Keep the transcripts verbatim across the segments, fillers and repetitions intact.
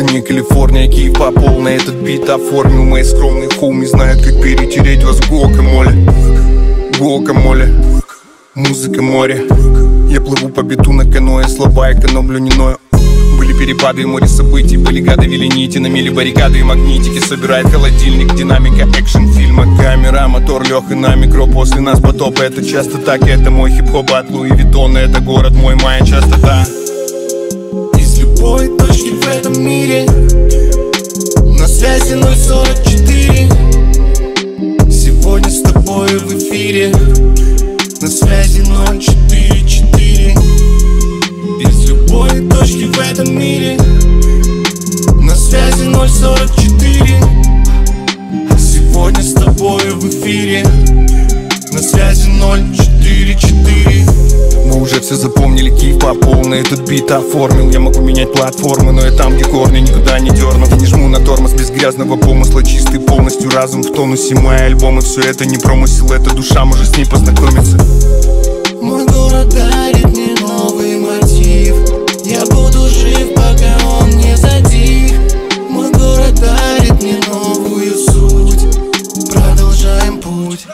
не Калифорния, Киев по полной. Этот бит оформил мои скромные хоуми знают, как перетереть вас в гуакамоле. Гуакамоле, музыка море. Я плыву по биту на каноэ, слова экономлю не ною. Были перепады и море событий, были гады, вели нити, на мили баррикады и магнитики. Собирает холодильник, динамика экшен фильма. Камера, мотор лег и на микро. После нас потоп, это часто так. Это мой хип-хоп от Луи Виттона. Это город мой, моя частота. Из любой точки в этом мире на связи ноль сорок четыре. Сегодня с тобой в эфире на связи ноль четыре четыре. Из любой точки в этом мире на связи ноль сорок четыре. Сегодня с тобой в эфире на связи ноль четыре четыре. Вы уже все запомнили, Киев по полной. Этот бит оформил, я могу менять платформы, но я там, где корни, никуда не дерну. Не жму на тормоз без грязного помысла, чистый полностью разум в тонусе. Мои альбомы, все это не промысел, это душа, может с ней познакомиться. Мой город дарит мне новый мотив. Я буду жив, пока он не затих. Мой город дарит мне новую суть. Продолжаем путь.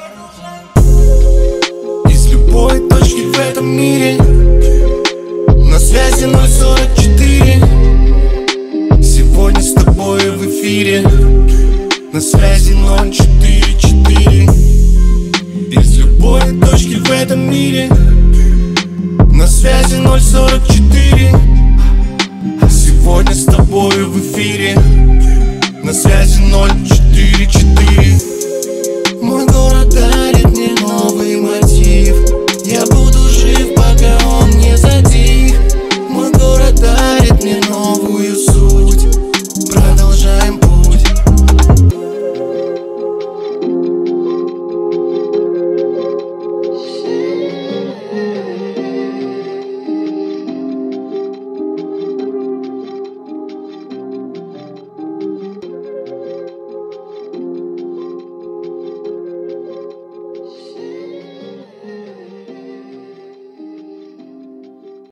Из любой точки в этом мире на связи ноль сорок четыре. Сегодня с тобой в эфире на связи ноль четыре четыре. Из любой точки в этом мире на связи ноль сорок четыре. Сегодня с тобой в эфире на связи ноль